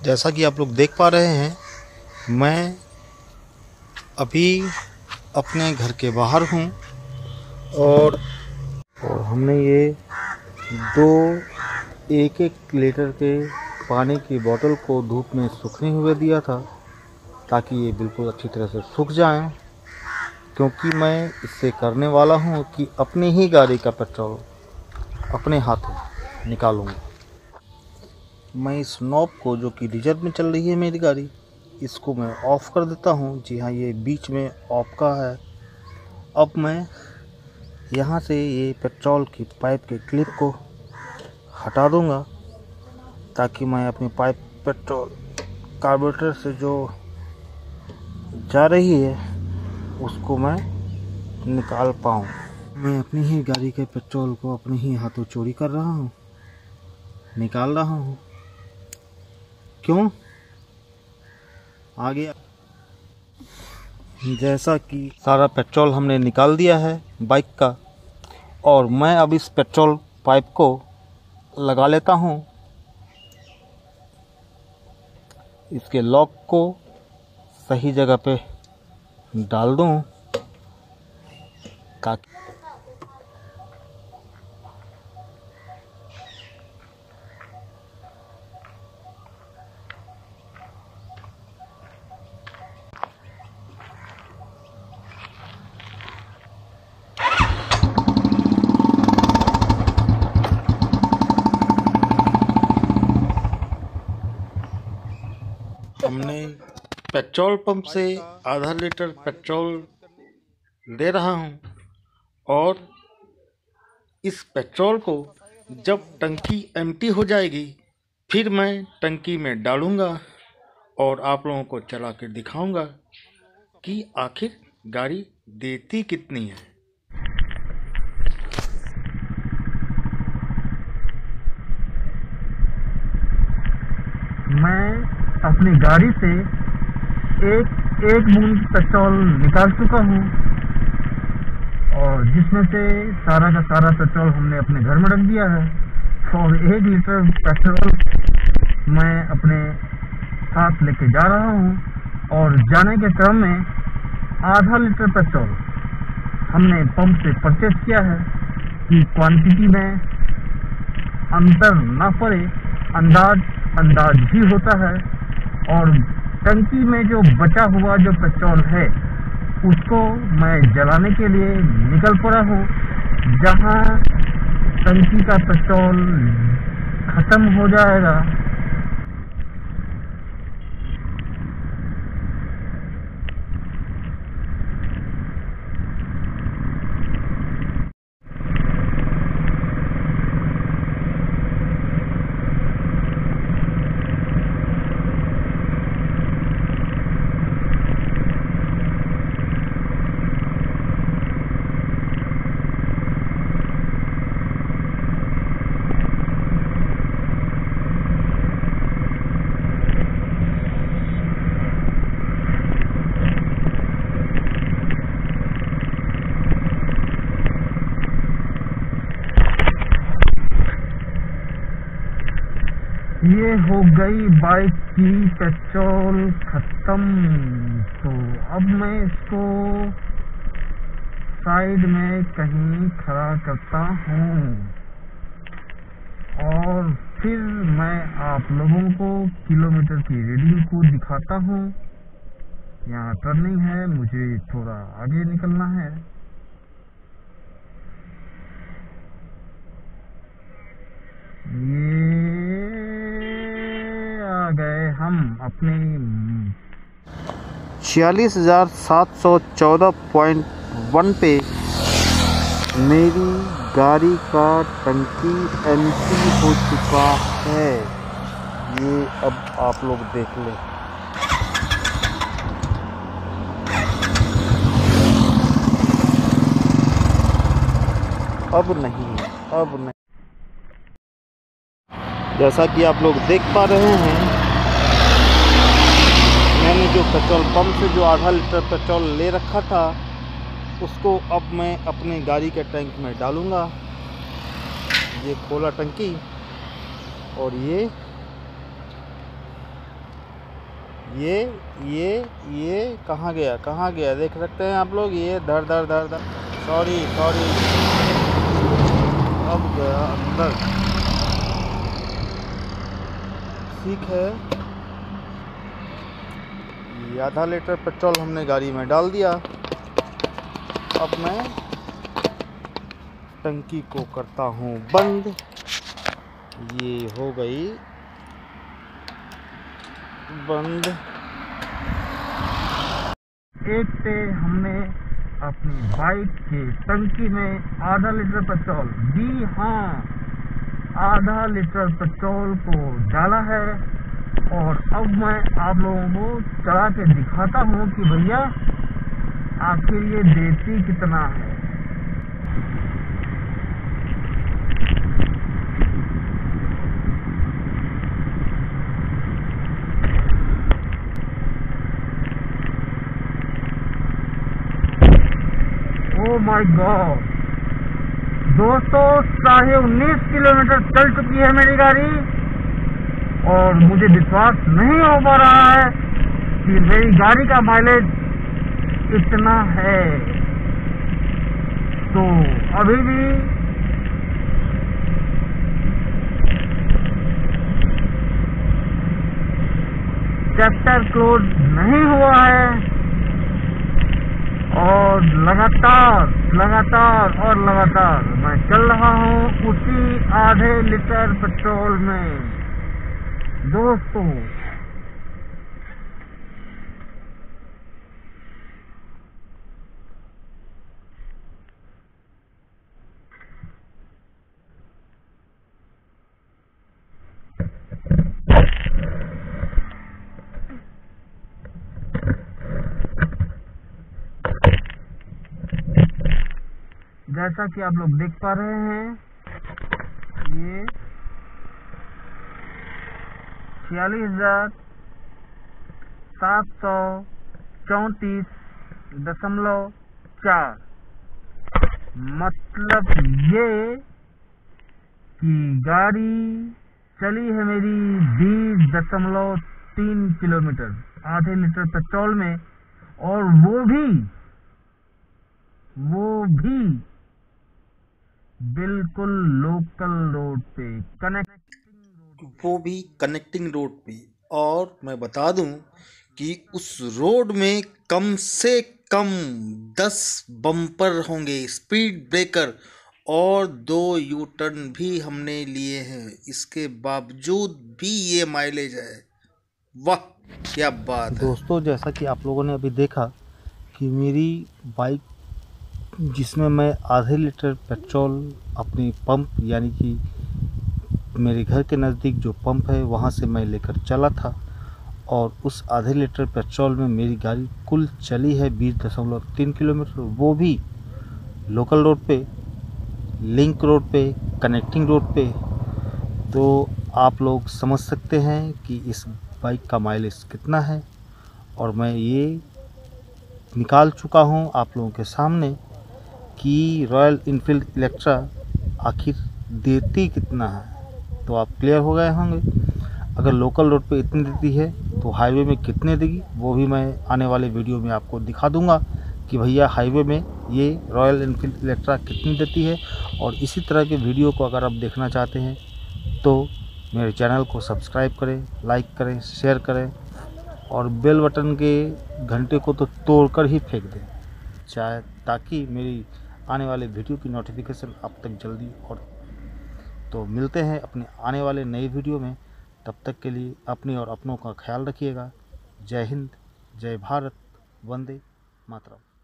जैसा कि आप लोग देख पा रहे हैं, मैं अभी अपने घर के बाहर हूँ और हमने ये दो 1-1 लीटर के पानी की बोतल को धूप में सूखने हुए दिया था ताकि ये बिल्कुल अच्छी तरह से सूख जाएं, क्योंकि मैं इससे करने वाला हूँ कि अपनी ही गाड़ी का पेट्रोल अपने हाथों निकालूंगा। मैं इस नॉब को, जो कि रिजर्व में चल रही है मेरी गाड़ी, इसको मैं ऑफ़ कर देता हूँ। जी हाँ, ये बीच में ऑफ का है। अब मैं यहाँ से ये पेट्रोल की पाइप के क्लिप को हटा दूँगा ताकि मैं अपनी पाइप पेट्रोल कार्बोरेटर से जो जा रही है उसको मैं निकाल पाऊँ। मैं अपनी ही गाड़ी के पेट्रोल को अपने ही हाथों चोरी कर रहा हूँ, निकाल रहा हूँ। क्यों? आगे जैसा कि सारा पेट्रोल हमने निकाल दिया है बाइक का, और मैं अब इस पेट्रोल पाइप को लगा लेता हूँ। इसके लॉक को सही जगह पे डाल दूँ ताकि हमने पेट्रोल पंप से आधा लीटर पेट्रोल ले रहा हूँ और इस पेट्रोल को जब टंकी एम्प्टी हो जाएगी फिर मैं टंकी में डालूँगा और आप लोगों को चला कर दिखाऊँगा कि आखिर गाड़ी देती कितनी है। मैं अपनी गाड़ी से एक बूंद पेट्रोल निकाल चुका हूँ और जिसमें से सारा का सारा पेट्रोल हमने अपने घर में रख दिया है। और 1 लीटर पेट्रोल मैं अपने साथ लेके जा रहा हूँ और जाने के क्रम में आधा लीटर पेट्रोल हमने पंप से परचेज किया है कि क्वांटिटी में अंतर ना पड़े। अंदाज भी होता है और टंकी में जो बचा हुआ जो पेट्रोल है उसको मैं जलाने के लिए निकल पड़ा हूँ। जहाँ टंकी का पेट्रोल खत्म हो जाएगा ये हो गई बाइक की पेट्रोल खत्म। तो अब मैं इसको साइड में कहीं खड़ा करता हूँ और फिर मैं आप लोगों को किलोमीटर की रीडिंग को दिखाता हूँ। यहाँ टर्निंग है, मुझे थोड़ा आगे निकलना है। ये आ गए हम अपने 46,714.1 पे। मेरी गाड़ी का टंकी एम्प्टी हो चुका है। ये अब आप लोग देख लें। अब नहीं। जैसा कि आप लोग देख पा रहे हैं, मैंने जो पेट्रोल पंप से जो आधा लीटर पेट्रोल ले रखा था उसको अब मैं अपने गाड़ी के टैंक में डालूँगा। ये खोला टंकी और ये ये कहाँ गया देख सकते हैं आप लोग। ये धर सॉरी अब गया अंदर। ठीक है, ये आधा लीटर पेट्रोल हमने गाड़ी में डाल दिया। अब मैं टंकी को करता हूँ बंद। ये हो गई बंद। एक पे हमने अपनी बाइक की टंकी में आधा लीटर पेट्रोल, जी हाँ, आधा लीटर पेट्रोल को डाला है। और अब मैं आप लोगों को चला के दिखाता हूँ कि भैया आखिर ये देती कितना है। ओह माय गॉड दोस्तों, 19.5 किलोमीटर चल चुकी है मेरी गाड़ी और मुझे विश्वास नहीं हो पा रहा है कि मेरी गाड़ी का माइलेज इतना है। तो अभी भी चैप्टर क्लोज नहीं हुआ है और लगातार मैं चल रहा हूँ उसी आधे लीटर पेट्रोल में दोस्तों। जैसा कि आप लोग देख पा रहे हैं, ये 46,734.4 मतलब ये कि गाड़ी चली है मेरी 20.3 किलोमीटर आधे लीटर पेट्रोल में, और वो भी बिल्कुल लोकल रोड पे, कनेक्टिंग रोड पे। और मैं बता दूं कि उस रोड में कम से कम 10 बम्पर होंगे, स्पीड ब्रेकर और 2 यू टर्न भी हमने लिए हैं। इसके बावजूद भी ये माइलेज है। वाह क्या बात है दोस्तों। जैसा कि आप लोगों ने अभी देखा कि मेरी बाइक जिसमें मैं आधे लीटर पेट्रोल अपनी पंप यानी कि मेरे घर के नज़दीक जो पंप है वहाँ से मैं लेकर चला था, और उस आधे लीटर पेट्रोल में मेरी गाड़ी कुल चली है 20.3 किलोमीटर, वो भी लोकल रोड पे, लिंक रोड पे, कनेक्टिंग रोड पे। तो आप लोग समझ सकते हैं कि इस बाइक का माइलेज कितना है, और मैं ये निकाल चुका हूँ आप लोगों के सामने कि रॉयल इनफील्ड इलेक्ट्रा आखिर देती कितना है। तो आप क्लियर हो गए होंगे। अगर लोकल रोड पे इतनी देती है तो हाईवे में कितने देगी, वो भी मैं आने वाले वीडियो में आपको दिखा दूंगा कि भैया हाईवे में ये रॉयल इनफील्ड इलेक्ट्रा कितनी देती है। और इसी तरह के वीडियो को अगर आप देखना चाहते हैं तो मेरे चैनल को सब्सक्राइब करें, लाइक करें, शेयर करें, और बेल बटन के घंटे को तो तोड़कर ही फेंक दें, चाहे ताकि मेरी आने वाले वीडियो की नोटिफिकेशन अब तक जल्दी। और तो मिलते हैं अपने आने वाले नए वीडियो में। तब तक के लिए अपनी और अपनों का ख्याल रखिएगा। जय हिंद, जय भारत, वंदे मातरम।